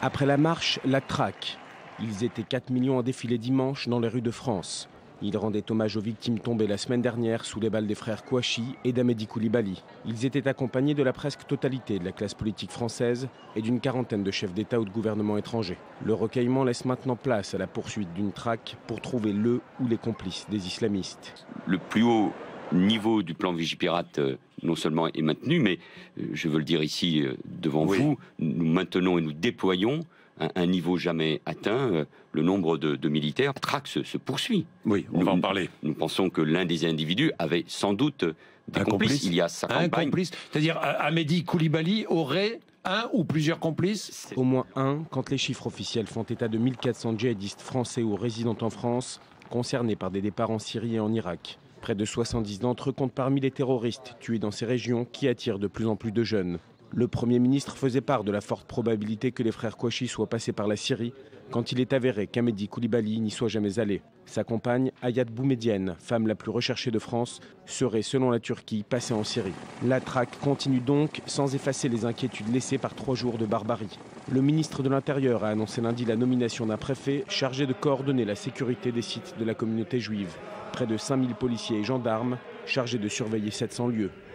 Après la marche, la traque. Ils étaient 4 millions à défiler dimanche dans les rues de France. Ils rendaient hommage aux victimes tombées la semaine dernière sous les balles des frères Kouachi et d'Amédi Koulibaly. Ils étaient accompagnés de la presque totalité de la classe politique française et d'une quarantaine de chefs d'État ou de gouvernements étrangers. Le recueillement laisse maintenant place à la poursuite d'une traque pour trouver le ou les complices des islamistes. Le plus haut niveau du plan Vigipirate non seulement est maintenu, mais je veux le dire ici devant vous, nous maintenons et nous déployons un niveau jamais atteint. Le nombre de militaires, la traque se poursuit. Oui, on va en parler. Nous pensons que l'un des individus avait sans doute des complices. Il y a sa campagne. Un complice, c'est-à-dire Amédi Koulibaly aurait un ou plusieurs complices? Au moins un, quand les chiffres officiels font état de 1400 djihadistes français ou résidant en France concernés par des départs en Syrie et en Irak. Près de 70 d'entre eux comptent parmi les terroristes tués dans ces régions qui attirent de plus en plus de jeunes. Le Premier ministre faisait part de la forte probabilité que les frères Kouachi soient passés par la Syrie quand il est avéré qu'Amédi Koulibaly n'y soit jamais allé. Sa compagne, Hayat Boumedienne, femme la plus recherchée de France, serait, selon la Turquie, passée en Syrie. La traque continue donc sans effacer les inquiétudes laissées par 3 jours de barbarie. Le ministre de l'Intérieur a annoncé lundi la nomination d'un préfet chargé de coordonner la sécurité des sites de la communauté juive. Près de 5000 policiers et gendarmes chargés de surveiller 700 lieux.